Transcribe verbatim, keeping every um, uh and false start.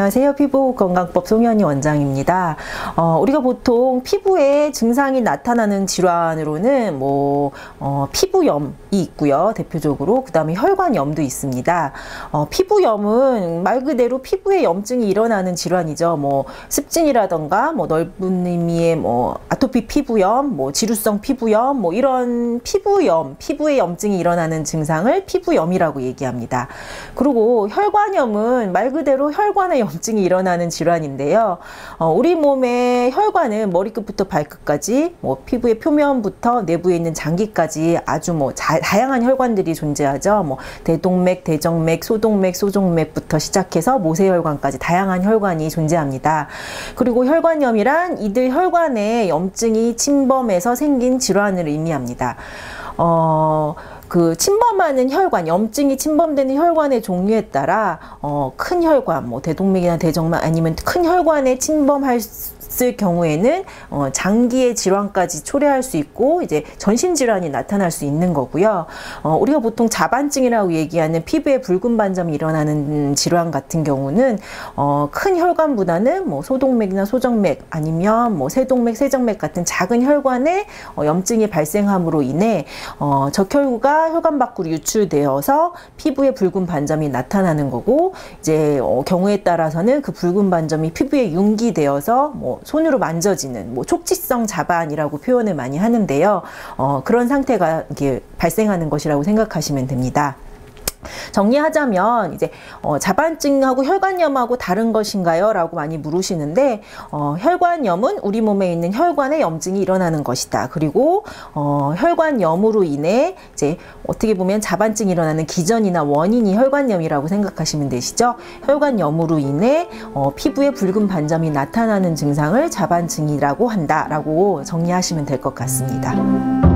안녕하세요. 피부건강법 송현희 원장입니다. 어, 우리가 보통 피부에 증상이 나타나는 질환으로는 뭐 어, 피부염이 있고요. 대표적으로 그 다음에 혈관염도 있습니다. 어, 피부염은 말 그대로 피부에 염증이 일어나는 질환이죠. 뭐 습진이라던가 뭐 넓은 의미의 뭐 아토피 피부염, 뭐 지루성 피부염, 뭐 이런 피부염, 피부에 염증이 일어나는 증상을 피부염이라고 얘기합니다. 그리고 혈관염은 말 그대로 혈관에 염증이 일어나는 질환인데요. 어, 우리 몸의 혈관은 머리끝부터 발끝까지 뭐 피부의 표면부터 내부에 있는 장기까지 아주 뭐 자, 다양한 혈관들이 존재하죠. 뭐 대동맥, 대정맥, 소동맥, 소종맥부터 시작해서 모세혈관까지 다양한 혈관이 존재합니다. 그리고 혈관염이란 이들 혈관에 염증이 침범해서 생긴 질환을 의미합니다. 어, 그 침범하는 혈관, 염증이 침범되는 혈관의 종류에 따라 어, 큰 혈관, 뭐 대동맥이나 대정맥 아니면 큰 혈관에 침범할 을 경우에는 어, 장기의 질환까지 초래할 수 있고 이제 전신 질환이 나타날 수 있는 거고요. 어, 우리가 보통 자반증이라고 얘기하는 피부에 붉은 반점이 일어나는 질환 같은 경우는 어, 큰 혈관보다는 뭐 소동맥이나 소정맥 아니면 뭐 세동맥, 세정맥 같은 작은 혈관에 어, 염증이 발생함으로 인해 어, 적혈구가 혈관 밖으로 유출되어서 피부에 붉은 반점이 나타나는 거고 이제 어, 경우에 따라서는 그 붉은 반점이 피부에 융기되어서 뭐 손으로 만져지는 뭐 촉지성 자반이라고 표현을 많이 하는데요. 어, 그런 상태가 이렇게 발생하는 것이라고 생각하시면 됩니다. 정리하자면 이제 어, 자반증하고 혈관염하고 다른 것인가요? 라고 많이 물으시는데 어, 혈관염은 우리 몸에 있는 혈관에 염증이 일어나는 것이다. 그리고 어, 혈관염으로 인해 이제 어떻게 보면 자반증이 일어나는 기전이나 원인이 혈관염이라고 생각하시면 되시죠. 혈관염으로 인해 어, 피부에 붉은 반점이 나타나는 증상을 자반증이라고 한다라고 정리하시면 될 것 같습니다.